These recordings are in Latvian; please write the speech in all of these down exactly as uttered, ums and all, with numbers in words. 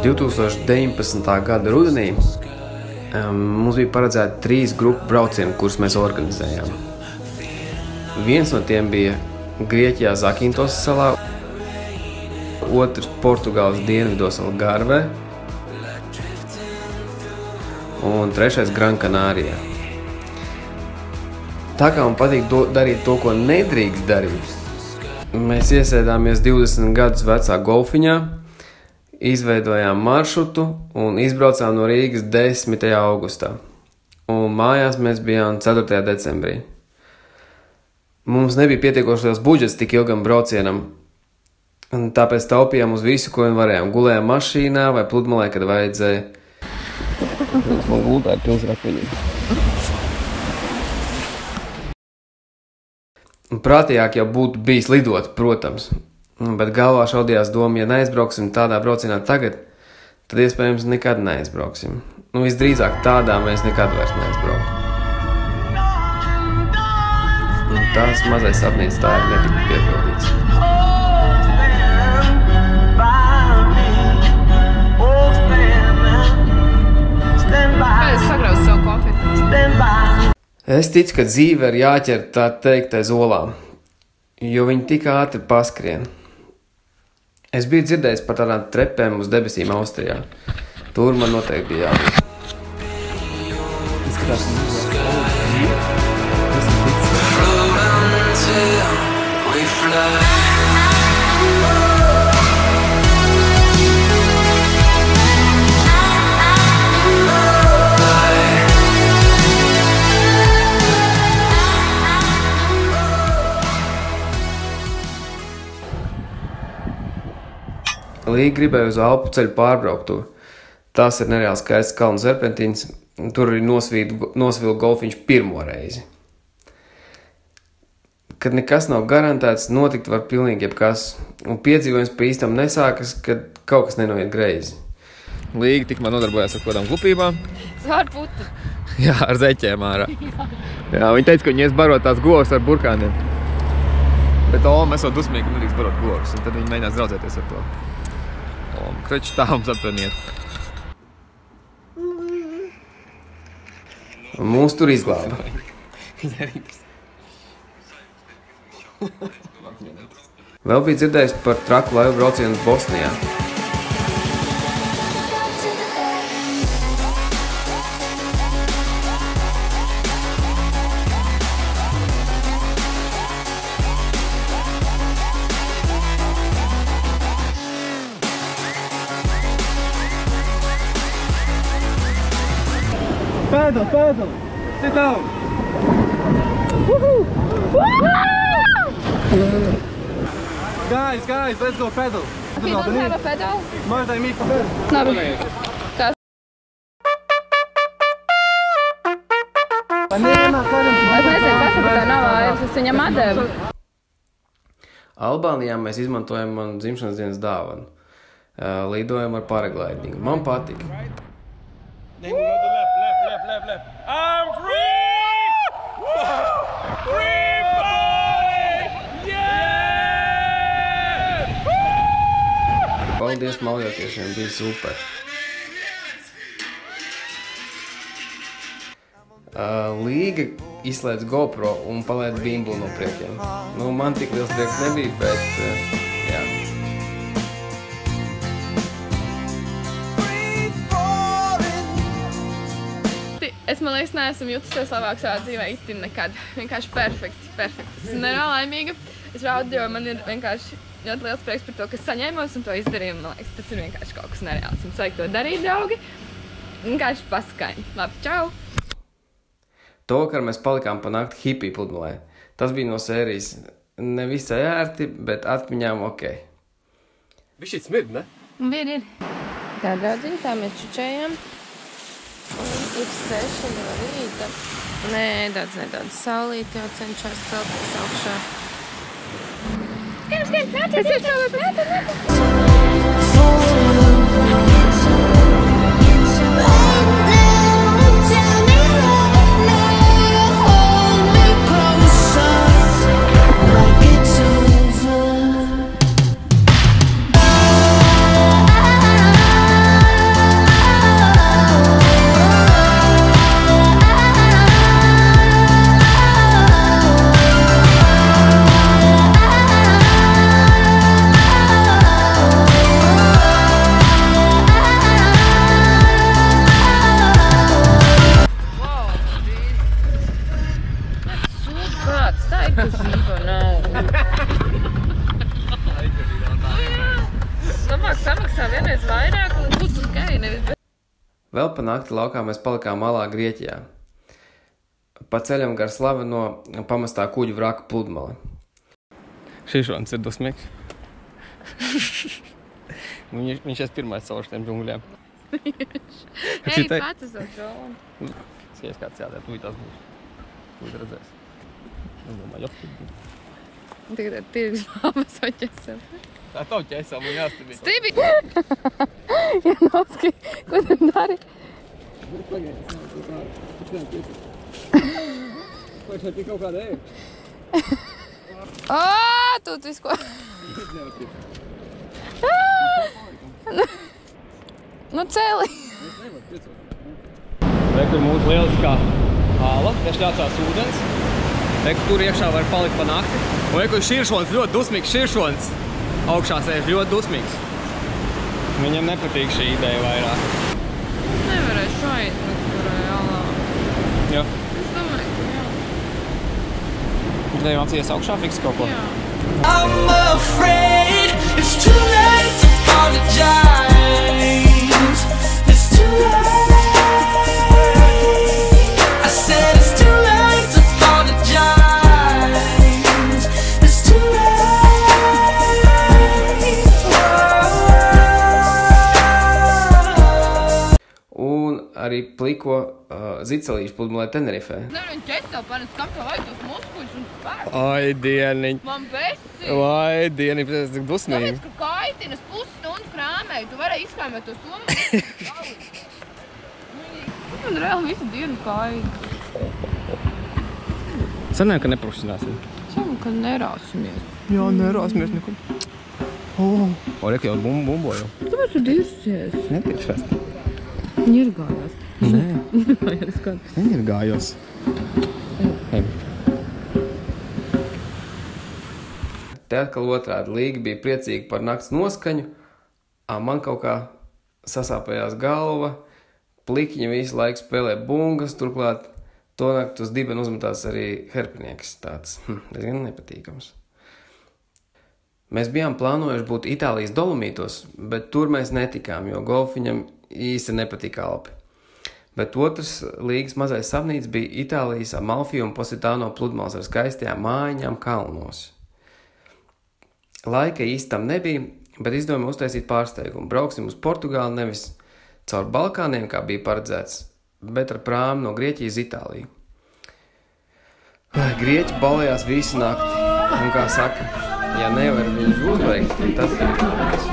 divtūkstoš deviņpadsmitā gada rudenī um, mums bija paredzēti trīs grupu braucieni, kurus mēs organizējām. Viens no tiem bija Grieķijā Zakintos salā, otrs Portugāles dienvidos Algarve un trešais Gran Canarijā. Tā kā man patīk do, darīt to, ko nedrīkst darīt, mēs iesēdāmies divdesmit gadus vecā golfiņā, izveidojām maršrutu un izbraucām no Rīgas desmitajā augustā. Un mājās mēs bijām ceturtajā decembrī. Mums nebija pietiekoši liels budžets tik ilgam braucienam, un tāpēc taupījām uz visu, ko vien varējām. Gulējām mašīnā vai pludmalē, kad vajadzēja. Man gultā ir pils rakveļiem. Prātīgāk jau būtu bijis lidot, protams, bet galvā šaudījās doma, ja neaizbrauksim tādā braucienā tagad, tad iespējams nekad neaizbrauksim. Nu, visdrīzāk tādā mēs nekad vairs neaizbrauktu. Un tās mazais sapnis tā ir netika piepildīts. Kā es sagrauzu savu konfliktu? Es ticu, ka dzīve ir jāķer tā teikt aiz olām, jo viņi tik ātri paskrien. Es biju dzirdējis par tādām trepēm uz debesīm Austrijā. Tur man noteikti bija jābūt. Līga gribēja uz Alpu ceļu pārbrauktu. Tas ir nereāli skaists kalnu serpentīns. Tur arī nosvīla golfiņš pirmo reizi. Kad nekas nav garantēts, notikt var pilnīgi jebkas. Un piedzīvojums pa īstam nesākas, kad kaut kas nenoiet greizi. Līga tikmēr nodarbojās ar kodām glupībām. Zvār putu. Jā, ar zeķiem ārā. Jā, viņi teica, ka viņi ies barot tās govs ar burkāniem. Bet Olma esot dusmīgi, ka nedrīkst barot govs. Un tad viņi mēģinās draudzēties ar to. Kreči tā mums atpaniet. Mūs tur izglāba. Vēl bija dzirdējis par traku laivu braucienu Bosnijā. Pedal, pedal! Sit down! Woohoo! Guys, guys, let's go pedal! We don't have a pedal? Možda i mi po pedal. Labi. Kas? Pa nema, kažem ti. Es nezinu, kas ir tā nav, es viņam atdevu. Albānijā mēs izmantojam manu dzimšanas dienas dāvanu. Lidojam ar paraglidingu. Man patika. Then we go to left, left, left, left, left. I'm free! Free falling! Yeah! Paldies maljotiešiem, bija super. Līga izslēdz GoPro un palaid bimbulu no priekiem. Nu, man tik liels prieks nebija, bet jā. Es, man liekas, neesmu jutusies labāk savā dzīvē itin nekad. Vienkārši perfekti, perfekti. Es esmu nereāli laimīga. Es raudu, jo man ir vienkārši ļoti liels prieks par to, ka saņēmos un to izdarīju. Man liekas, tas ir vienkārši kaut kas nereāls. Mums vajag to darīt, draugi. Vienkārši paskaini. Labi, čau! To vakar mēs palikām pa nakti hipiju pludmalē. Tas bija no sērijas ne visai ērti, bet atmiņām ok. Viņš ir smird, ne? Ir, ir. Tā, draudziņi, tā mēs čučējam. Ir seši no rīta. Nē, daudz nedaudz. Saulīt jau cenšas celties augšā. Skrien, skrien, nācies, es jau nācies. maksā vienreiz vairāk un būs ok, nevis. Vēl pa nakti laukā mēs palikām malā Grieķijā. Pa ceļam gar slaveno pamestā kuģu vraka pludmali. Šīšons ir dusmīgs. Viņš, viņš es pirmais caur šiem džungļiem. Ej, pats uz to dronu. Skaties, kāds jādara, tu tās būs. Tu redzēs. Es domāju, jau. Tagad ir tirgus māmas vai ķesam. Tā tavu ķesam un jāstabīt. Stibi! Janovski, ko tu dari? Vai šeit ir kaut kāda ēra? Ā, tu visu ko? Nu, cēli! Rekur mūsu lieliskā hala, te šļācās ūdens. Rekur tur iekšā var palikt pa nakti. Un rekur širšons, ļoti dusmīgs širšons. Augšā sēž ļoti dusmīgs. Viņam nepatīk šī ideja vairāk. Es nevarēju šeit, nekur jālā. Jā. Es domāju, ka jā. Viņš tev mācījies augšā fiks kaut ko? Jā. I'm afraid it's too late to apologize. It's too late. I said it's too late to apologize. It's too late. Un arī pliko uh, zicelīšu pludmalē Tenerifē. Nevar viņu ķesā, panes kakā vai tos muskuļus un spēku. Ai, dieniņ. Man besi. Vai, dieniņ, tas ir tik dusmīgi. Tāpēc, ka kaitin, es pusstundu krāmēju, tu varēji izkrāmēt to somu. Man reāli visu dienu kaiti. Sanāk, ka neprofesionāsim. Sanāk, ka nerāsimies. Jā, nerāsimies nekur. O, o rek jau bum, bumbo jau. Tāpēc tu dirsies. Nepiekšvest. Viņi ir gājās. Nē, Gājās kā. viņi ir gājos. Hei. Te atkal otrādi Līga bija priecīga par nakts noskaņu, a man kaut kā sasāpējās galva, plikiņi visu laiku spēlē bungas, turklāt to naktu uz dibenu uzmetās arī herpinieks, tāds hm, diezgan nepatīkams. Mēs bijām plānojuši būt Itālijas Dolomītos, bet tur mēs netikām, jo golfiņam īsti nepatika Alpi. Bet otrs Līgas mazais sapnīts bija Itālijas Amalfi un Positano pludmales ar skaistajām mājiņām kalnos. Laika īsti tam nebija, bet izdomāju uztaisīt pārsteigumu. Brauksim uz Portugāli nevis caur Balkāniem, kā bija paredzēts, bet ar prāmu no Grieķijas uz Itāliju. Grieķi balējās visu nakti, un kā saka, ja nevar viņus uzveikt, tad pirkās.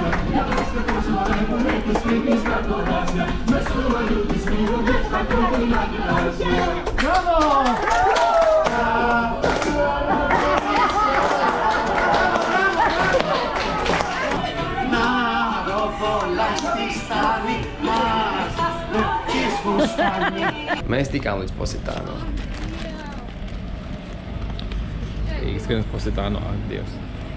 Mēs tikām līdz Positano. Rīgas skrienas Positano, ak, Dievs.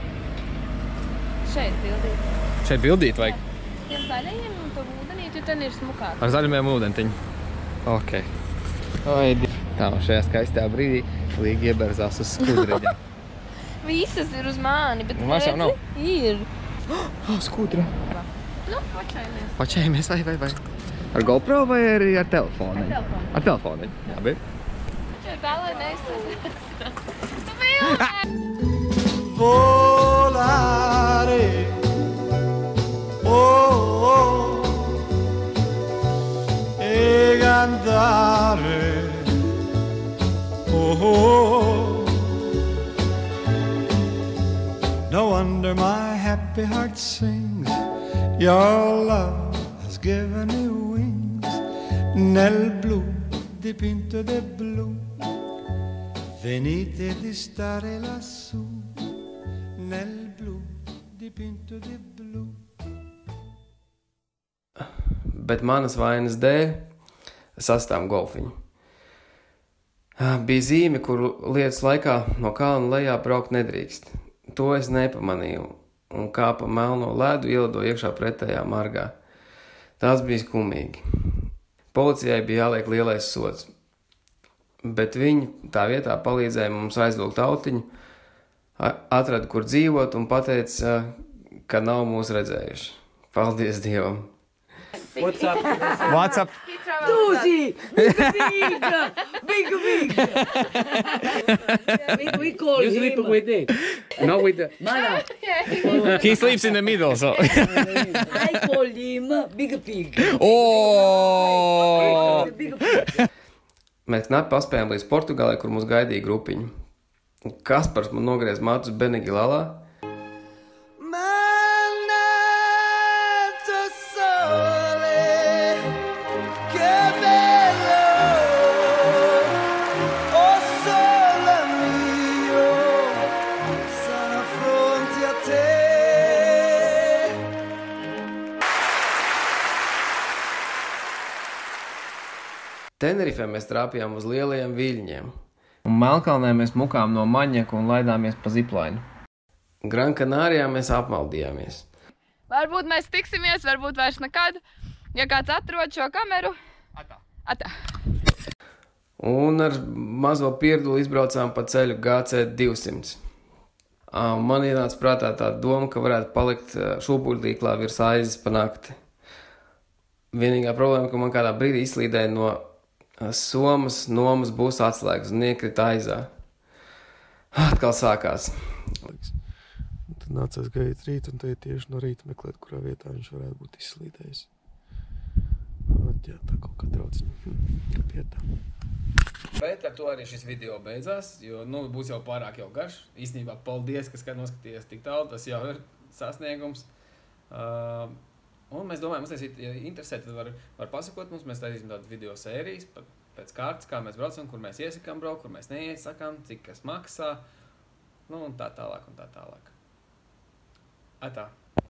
Šeit bildīt. Šeit bildīt vajag? Tiem zaļajiem un to ūdenīt, jo ten ir smukāk. Ar zaļumiem ūdentiņu. Ok. Oi, Dievs. Tā no šajā skaistajā brīdī Līga ieberzās uz skudreģa. Visas ir uz mani, bet Vairs jau nav? Ir. Oh, skudra. Nu, pačainies. Pačējamies, vai, vai, vai. Ar GoPro vai arī ar telefonu? Ar telefonu. Ar telefonu, labi. Šeit tā, lai neizsas. Tu bildē! Volare, oh, oh, e cantare, oh, oh. No wonder my happy heart sings. Your love has given me wings. Nel blu dipinto di blu, venite di stare lassù. Nel blu dipinto di blu. Bet manas vainas dēļ sastām golfiņu. Bija zīme, kuru lietas laikā no kalna lejā braukt nedrīkst. To es nepamanīju, un kā pa melno ledu ielido iekšā pretējā margā. Tas bija skumīgi. Policijai bija jāliek lielais sods, bet viņi tā vietā palīdzēja mums aizvilkt autiņu, atrada, kur dzīvot, un pateica, ka nav mūs redzējuši. Paldies Dievam. What's up? What's up? Tusi! Big, big! Big, big! we, we call You him... sleep with it. Not with the... Mala, He sleeps in the middle, so. I call him Big Pig. Oh! Big Pig. Mēs knapi paspējām līdz Portugālei, kur mūs gaidīja grupiņa. Kaspars man nogriez matus Benegilalā. Tenerifē mēs trāpījām uz lielajiem viļņiem. Un Melnkalnē mēs mukām no Maņaku un laidāmies pa ziplainu. Gran Kanārijā mēs apmaldījāmies. Varbūt mēs tiksimies, varbūt vairs nekad. Ja kāds atrod šo kameru... Atā. Atā. Un ar mazo Pierduli izbraucām pa ceļu G C divsimt. Man ienāca prātā tā doma, ka varētu palikt šūpuļtīklā virs aizes pa nakti. Vienīgā problēma, ka man kādā brīdī izslīdēja no Somas nomas būs atslēgas un iekrita aizā. Atkal sākās. Tad nācās gaidīt rīt, un tad tieši no rīta meklēt, kurā vietā viņš varētu būt izslīdējis. Jā, tā kaut kā draudziņa. Pietā. Bet ar to arī šis video beidzās, jo, nu, būs jau pārāk jau garš. Īstenībā, paldies, ka skat noskatījies tik tālu, tas jau ir sasniegums. Uh, Un mēs domājam, mums ja interesē, tad var, var pasakot mums, mēs taisīsim tādu video sērijas pēc kārtas, kā mēs braucam, kur mēs iesakām braukt, kur mēs neiesakām, cik kas maksā, nu un tā tālāk un tā tālāk. Atā.